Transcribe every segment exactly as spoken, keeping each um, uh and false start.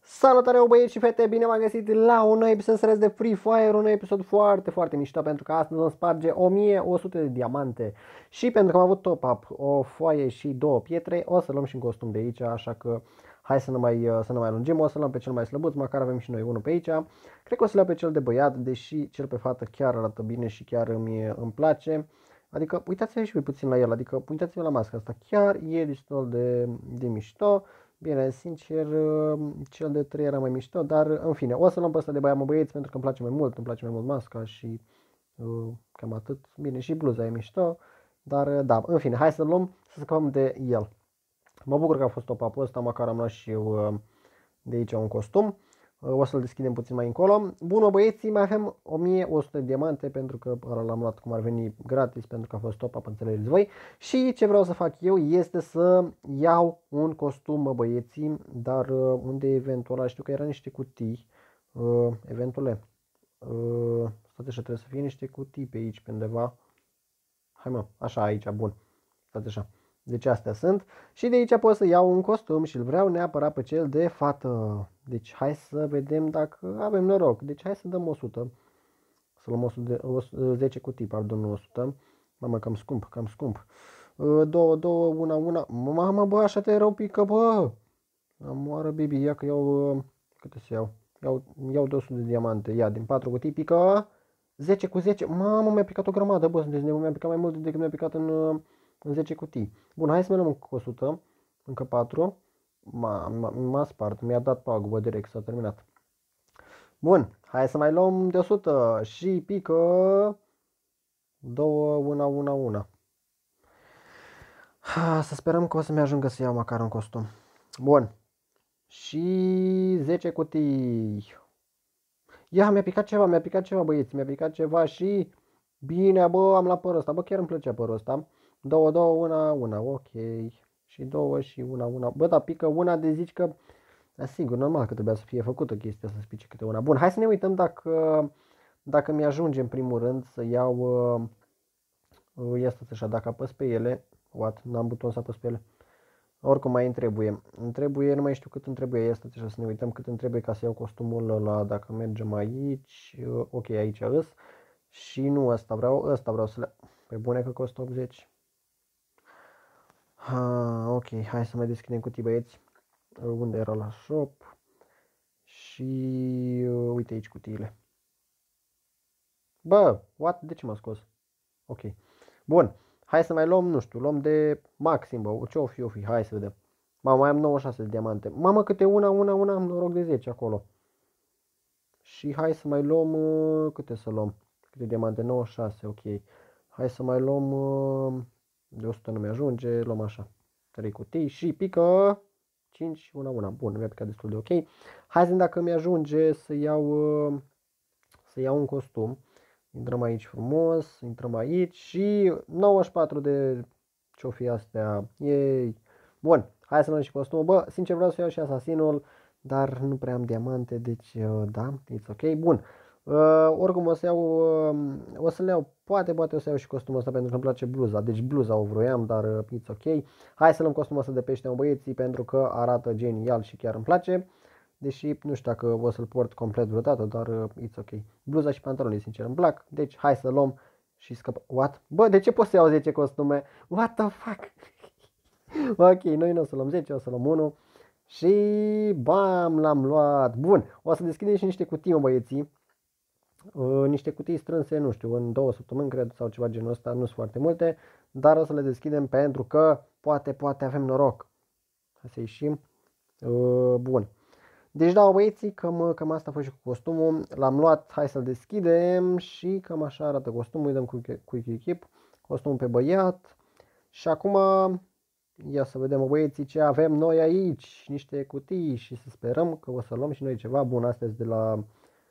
Salutare băieți și fete, bine v-am găsit la un nou episod serios de Free Fire, un nou episod foarte, foarte mișto pentru că astăzi vom sparge o mie o sută de diamante și pentru că am avut top-up, o foaie și două pietre, o să luăm și un costum de aici, așa că hai să nu mai, să nu mai lungim, o să luăm pe cel mai slăbuț, măcar avem și noi unul pe aici. Cred că o să le iau pe cel de băiat, deși cel pe fată chiar arată bine și chiar îmi, îmi place. Adică uitați-vă și voi puțin la el, adică uitați-vă la masca asta, chiar e destul de, de mișto. Bine, sincer, cel de trei era mai mișto, dar în fine, o să luăm pe ăsta de băiat, mă băieți, pentru că îmi place mai mult, îmi place mai mult masca și uh, cam atât. Bine, și bluza e mișto, dar da, în fine, hai să luăm, să scăpăm de el. Mă bucur că a fost top-up-ul ăsta, măcar am luat și eu uh, de aici un costum. O să-l deschidem puțin mai încolo. Bună băieții, mai avem o mie o sută de diamante pentru că ăla l-am luat cum ar veni gratis pentru că a fost top-up, înțelegeți voi. Și ce vreau să fac eu este să iau un costum, mă băieții, dar unde e eventul ăla? Știu că era niște cutii, uh, eventule. Uh, stați așa, trebuie să fie niște cutii pe aici, pe undeva. Hai mă, așa aici, bun. Stați așa. Deci astea sunt. Și de aici pot să iau un costum și îl vreau neapărat pe cel de fată. Deci hai să vedem dacă avem noroc. Deci hai să dăm o sută. Să luăm o sută de, zece cutii, pardon, nu o sută. Mamă, cam scump, cam scump. Două, două, una, una. Mamă, bă, așa te rău pică, bă. Amoară, baby, ia că iau, câte să iau? Iau, iau două sute de diamante. Ia, din patru cutii pică zece cu zece. Mamă, mi-a picat o grămadă, bă, sunteți nebun, mi-a picat mai mult decât mi-a picat în, în zece cutii. Bun, hai să mai luăm încă o sută, încă patru. M-a spart, mi-a dat pagubă direct, s-a terminat. Bun, hai să mai luăm de o sută și pică două, una, una, una. Ha, să sperăm că o să-mi ajungă să iau măcar un costum. Bun. Și zece cutii. Ia, mi-a picat ceva, mi-a picat ceva, băieți, mi-a picat ceva și... Bine, bă, am luat părul ăsta, bă, chiar îmi plăcea părul ăsta. Două, două, una, una, ok. Și două și una, una. Bă, dar pică una de zici că... Da, sigur, normal că trebuia să fie făcută chestia să spice câte una. Bun, hai să ne uităm dacă... Dacă mi-ajunge în primul rând să iau... Uh, ia stați așa, dacă apăs pe ele... What? N-am buton să apăs pe ele. Oricum mai îmi trebuie. Îmi trebuie, nu mai știu cât îmi trebuie. Ia stați așa să ne uităm cât îmi trebuie ca să iau costumul ăla. Dacă mergem aici... Uh, ok, aici îs. Și nu ăsta vreau, ăsta vreau să le... Pe bune că costă optzeci. Ha, ok, hai să mai deschidem cutii, băieți. Unde era la shop? Și uh, uite aici cutiile. Bă, what? De ce m-a scos? Ok. Bun. Hai să mai luăm, nu știu, luăm de maxim, bă. Ce o fi, o fi? Hai să vedem. Mamă, mai am nouăzeci și șase de diamante. Mamă, câte una, una, una, am noroc de zece acolo. Și hai să mai luăm, uh, câte să luăm? Câte diamante? nouăzeci și șase, ok. Hai să mai luăm, uh, de o sută nu mi-ajunge, luăm așa. trei cutii și pică cinci, una, una. Bun, mi-a picat destul de ok. Hai să vedem dacă mi-ajunge să iau, uh, să iau un costum. Intrăm aici frumos, intrăm aici și nouăzeci și patru de ce-o fi astea. Yay! Bun, hai să luăm și costumul. Bă, sincer vreau să iau și asasinul, dar nu prea am diamante, deci da, it's ok. Bun, uh, oricum o să iau, uh, o să le iau, poate, poate o să iau și costumul ăsta pentru că îmi place bluza. Deci bluza o vroiam, dar uh, it's ok. Hai să luăm costumul ăsta de pește, mă băieții, pentru că arată genial și chiar îmi place. Deși nu știu dacă o să-l port complet vreodată, dar uh, it's ok. Bluza și pantalonii, sincer, îmi plac. Deci hai să luăm și scăpăm. What? Bă, de ce pot să iau zece costume? What the fuck? Ok, noi nu o să luăm zece, o să luăm unu. Și bam, l-am luat. Bun, o să deschidem și niște cutii, mă băieții. Uh, niște cutii strânse, nu știu, în două săptămâni, cred, sau ceva genul ăsta, nu sunt foarte multe. Dar o să le deschidem pentru că poate, poate avem noroc. Hai să ieșim. Uh, bun. Deci da, băieții, cam, cam asta a fost și cu costumul. L-am luat, hai să-l deschidem și cam așa arată costumul. Îi dăm cu quick equip, costumul pe băiat. Și acum, ia să vedem, băieții, ce avem noi aici. Niște cutii și să sperăm că o să luăm și noi ceva. Bun, astăzi de la,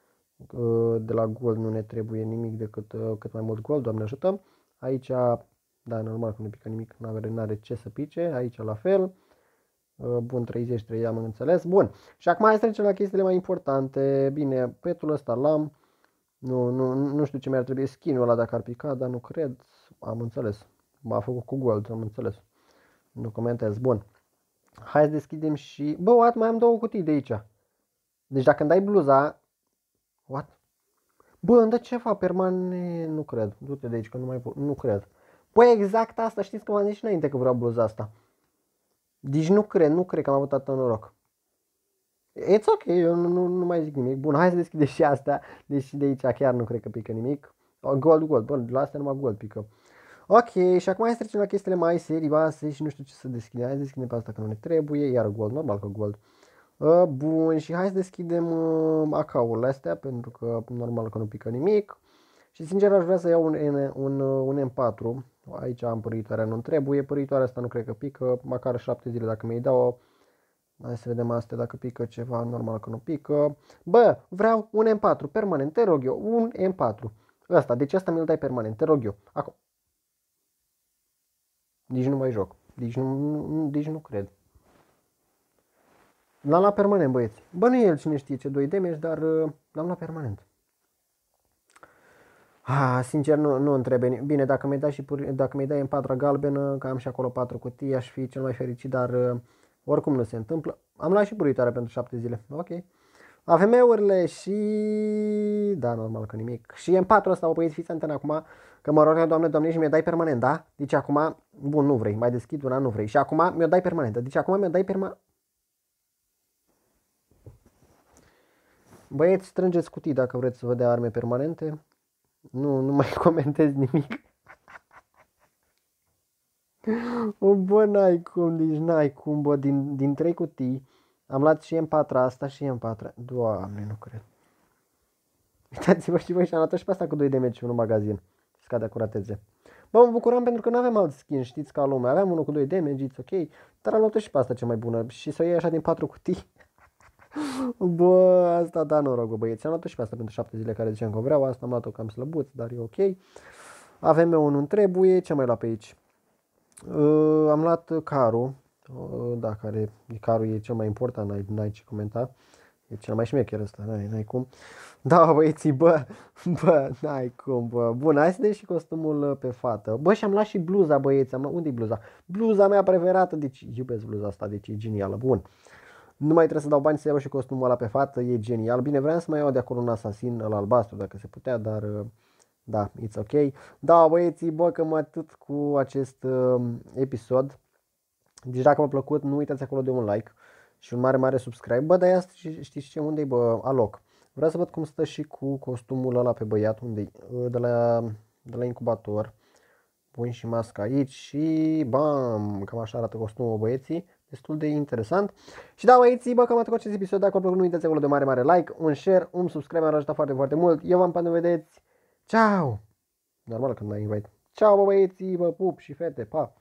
de la gold nu ne trebuie nimic decât cât mai mult gold, Doamne ajută. Aici, da, normal că nu pică nimic, nu are ce să pice. Aici la fel. Bun, treizeci și trei, am înțeles. Bun. Și acum hai să trecem la chestiile mai importante. Bine, petul ăsta l-am. Nu, nu, nu știu ce mi-ar trebui skin-ul ăla dacă ar pica, dar nu cred. Am înțeles. M-a făcut cu gold, am înțeles. Nu comentez. Bun. Hai să deschidem și... Bă, what? Mai am două cutii de aici. Deci dacă îmi dai bluza... What? Bă, îmi dă ceva permanent... Nu cred. Du-te de aici că nu mai pot. Nu cred. Păi exact asta. Știți că m-am zis și înainte că vreau bluza asta. Deci nu cred. Nu cred că am avut atât noroc. It's ok. Eu nu, nu, nu mai zic nimic. Bun, hai să deschidem și asta. Deși de aici chiar nu cred că pică nimic. Gold, gold. Bă, la astea numai gold pică. Ok, și acum hai să trecem la chestiile mai serioase și nu știu ce să deschidem. Hai să deschidem pe asta că nu ne trebuie. Iar gold. Normal că gold. Uh, bun, și hai să deschidem uh, acaurile astea, pentru că normal că nu pică nimic. Și sincer aș vrea să iau un, un, un, un M patru. Aici am păritoarea, nu trebuie. Păritoarea asta nu cred că pică, măcar șapte zile dacă mi-i dau. Hai să vedem astea dacă pică ceva, normal că nu pică. Bă, vreau un M patru permanent, te rog eu, un M patru. Ăsta, deci asta mi-l dai permanent, te rog eu. Acum. Deci nu mai joc. Deci nu, nu, deci nu cred. L-am la permanent, băieți. Bă, nu e el cine știe ce doi damage, dar uh, l-am la permanent. Ah, sincer, nu, nu întrebe. Bine, dacă mi-ai dat și dacă mi-ai dat în patru galbenă, că am și acolo patru cutii, aș fi cel mai fericit, dar uh, oricum nu se întâmplă. Am luat și puritoarea pentru șapte zile. Ok. A V M-urile și... Da, normal că nimic. Și în patru ăsta, o băieți, fiți antena acum, că mă rog, doamne, doamne, și mi-o dai permanent, da? Deci acum, bun, nu vrei, mai deschid una, nu vrei. Și acum mi-o dai permanent. Deci acum mi-o dai permanent. Băieți, strângeți cutii dacă vreți să vă dea arme permanente. Nu, nu mai comentez nimic. Bă, n-ai cum, deci n-ai cum, bă, din, din trei cutii am luat și M patru asta și M patru. Doamne, nu cred. Uitați-vă și voi și am luat și pe asta cu doi damage și unul magazin. Scade acuratețe. Bă, mă bucuram pentru că nu aveam alt skin, știți, ca lumea. Aveam unul cu doi damage, it's ok. Dar am luat și pe asta cea mai bună. Și să o iei așa din patru cutii. Bă, asta da noroc, bă, băieți. Am luat-o și pe asta pentru șapte zile care ziceam că vreau. Asta am luat-o cam slăbuț, dar e ok. A V M-ul nu trebuie. Ce mai luat pe aici? Uh, am luat carul. Uh, da, care carul e cel mai important, n-ai, n-ai ce comenta. E cel mai șmecher ăsta, n-ai, n-ai cum. Da, băieții, bă, bă, n-ai cum, bă. Bun, hai să dai și costumul pe fată. Bă, și am luat și bluza, băieți. Am luat... Unde-i bluza? Bluza mea preferată, deci iubesc bluza asta, deci e genială. Bun. Nu mai trebuie să dau bani să iau și costumul ăla pe fată, e genial. Bine, vreau să mai iau de acolo un asasin, ăla albastru, dacă se putea, dar da, it's ok. Da, băieții, bă, cam atât cu acest uh, episod. Deci dacă v-a plăcut, nu uitați acolo de un like și un mare, mare subscribe. Bă, dar ia știți ce, unde-i, bă, aloc. Vreau să văd cum stă și cu costumul ăla pe băiat, unde de la, de la incubator. Pun și masca aici și bam, cam așa arată costumul, băieții. Destul de interesant. Și da, băieții, bă, cam atât cu acest episod. Dacă vă nu uitați acolo de mare, mare like, un share, un subscribe, m-ar ajuta foarte, foarte mult. Eu v-am până vedeți. Ciao! Normal că nu mai invite. Ciao, bă, băieții, bă, pup și fete, pa!